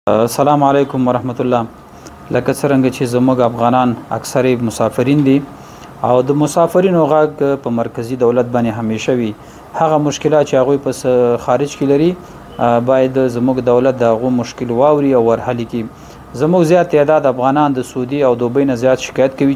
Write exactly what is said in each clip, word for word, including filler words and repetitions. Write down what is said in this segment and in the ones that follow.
السلام علیکم ورحمت الله. لکه څرنګه چې زموږ افغانان اکثره مسافرین دي او د مسافرینو غږ په مرکزی دولت باندې همیشه وي. هغه مشکلات چې هغوی په خارج کې لري باید زموږ دولت د هغو مشکل واوري او ورحل کړي. زموږ زیات تعداد افغانان د سعودي او دوبۍ نه زیات شکایت کوي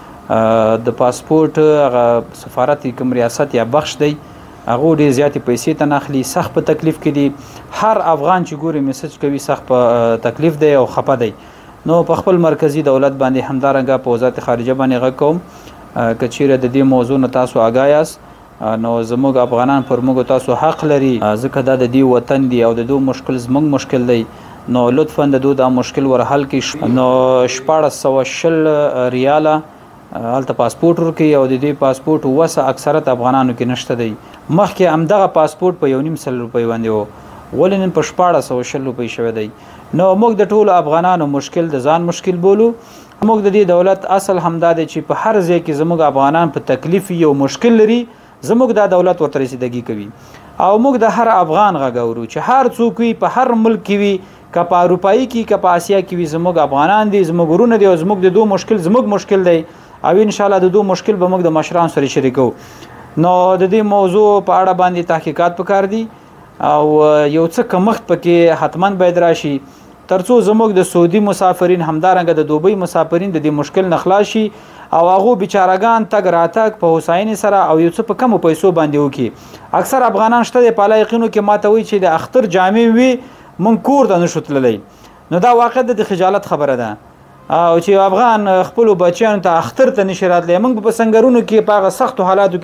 چې د پاسپورت هغه سفارت کوم ریاست یا بخش دی هغه ډېر زیاتې پیسې ته نه اخلي، سخت په تکلیف کې دي. هر افغان چې ګوري میسج کوي سخت په تکلیف دی او خفه دی. نو په خپل مرکزی دولت باندې همدارنګه په وزارت خارجه باندې غږ کوم که چیرې د دې موضوع نه تاسو آګاه یاست نو زموږ افغانان پر موږ تاسو حق لري، ځکه دا د دې وطن دی او د دوی مشکل زموږ مشکل دی. نو لطفا د دوی دا مشکل ورحل کړي. نو شپاړس سوه شل ریاله هلته پاسپورت ورکوي او د دې پاسپورت وسه اکثرت افغانانو کې نشته دی. مخکې همدغه پاسپورت په یو نیم سل روپۍ باندې و، ولې نن په شپاړس سوه شل روپۍ شوی دی. نو موږ د ټولو افغانانو مشکل د ځان مشکل بولو. موږ د دې دولت اصل همدا دی چې په هر ځای کې زموږ افغانان په تکلیف یو مشکل لري، زموږ دا دولت ورته رسیدګي کوي او موږ د هر افغان غږ اورو چې هر څوک وي په هر ملک کې وي، که په اروپایي کې که په اسیا کې وي، زموږ افغانان دي، زموږ ورونه دي او زموږ د دوه مشکل زموږ مشکل دی او ان شاء الله د دوه مشکل به موږ د مشران سره شریکو. نو د دې موضوع په اړه باندې تحقیقات پکار دي او یو څه کمښت پکې حتما باید راشي ترڅو زموږ د سعودي مسافرین همدارنګه د دوبۍ مسافرین د دې مشکل نه خلاص شي او هغو بیچارهګان تګ راتګ په هوساینې سره او یو څه په کمو پیسو باندې وکړي. اکثر افغانان شته د په یقینو کې ماته وایي چې د اختر جامې وي مونږ کور ته نشو تللی. نو دا واقع د خجالت خبره ده او چې افغان خپلو بچیانو ته اختر ته نشي راتلی. موږ په سنګرونو کې په هغه سختو حالاتو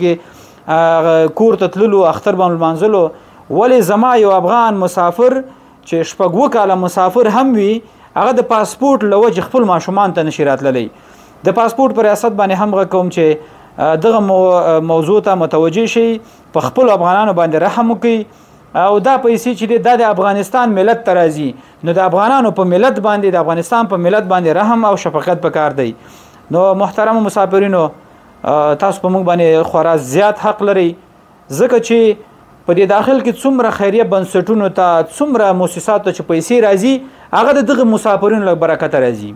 کې کور ته تللو، اختر به لمانځلو. ولې زما یو افغان مسافر چې شپږ اووه کاله مسافر هم وي هغه د پاسپورت له وجې خپل ماشومان ته نشي راتللی. د پاسپورت په ریاست باندې هم غږ کوم چې دغه موضوع ته متوجه شي، په خپلو افغانانو باندې رحم وکړي او دا پیسې چې دی دا د افغانستان ملت ته راځي. نو د افغانانو په ملت باندې د افغانستان په ملت باندې رحم او شفقت پکار دی. نو محترم مسافرینو تاسو په موږ باندې خورا زیات حق لرئ، ځکه چې په دې داخل کې څومره خیریه بنسټونو ته څومره مؤسساتو چې پیسې راځي هغه د دغه مسافرینو له برکته راځي.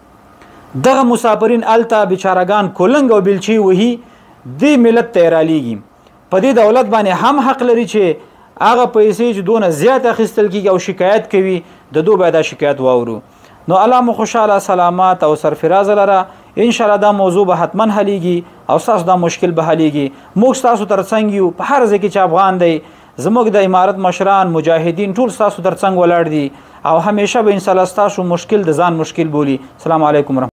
دغه مسافرین الته بیچارهګان کولنګ او بیلچې وهي دې ملت ته یې رالیږي. په دې دولت باندې هم حق لري چې هغه پیسې چې دونه زیات اخیستل کېږي او شکایت کوي د دوی باید دا شکایت واورو. نو الله مو خوشحاله سلامات او سرفراز لره. ان شاء الله دا موضوع به حتما حلیږي او ستاسو دا مشکل به حلیږي. موږ ستاسو ترڅنګ یو په هر ځای کې چې افغان دی، زموږ د امارت مشران مجاهدین ټول ستاسو ترڅنګ ولاړ دي او همیشه به ان شاء الله ستاسو مشکل د ځان مشکل بولي. السلام علیکم.